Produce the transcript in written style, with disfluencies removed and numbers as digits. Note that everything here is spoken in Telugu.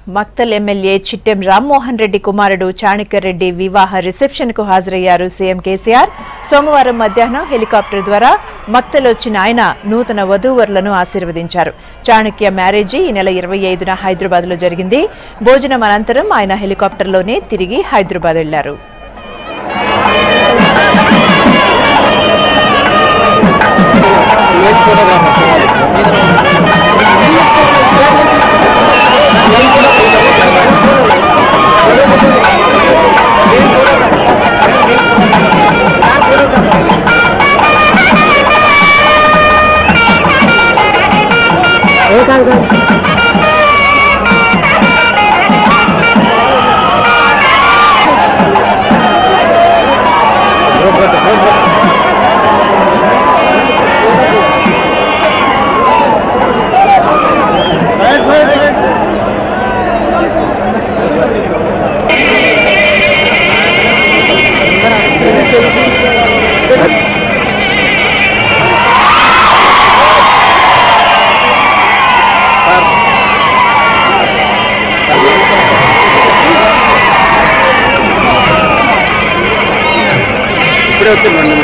మక్తల్ ఎమ్మెల్యే చిట్టెం రామ్మోహన్ రెడ్డి కుమారుడు చాణక్యరెడ్డి వివాహ రిసెప్షన్ కు హాజరయ్యారు సీఎం కేసీఆర్. సోమవారం మధ్యాహ్నం హెలికాప్టర్ ద్వారా మక్తల్ వచ్చిన ఆయన నూతన వధూవరులను ఆశీర్వదించారు. చాణక్య మ్యారేజీ ఈ నెల 25న హైదరాబాద్ లో జరిగింది. భోజనం అనంతరం ఆయన హెలికాప్టర్లోనే తిరిగి హైదరాబాద్ వెళ్లారు. ఇప్పుడే వచ్చింది.